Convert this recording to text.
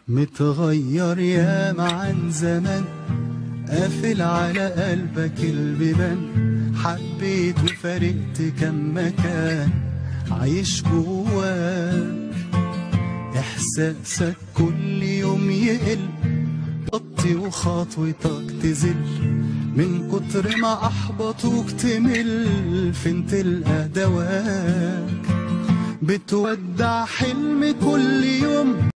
متغير ياما عن زمان، قافل على قلبك البيبان، حبيت وفارقت كم مكان عايش جواك. احساسك كل يوم يقل، بطي وخطوتك تزل، من كتر ما احبطوك تمل، فين تلقى دواك؟ بتودع حلم كل يوم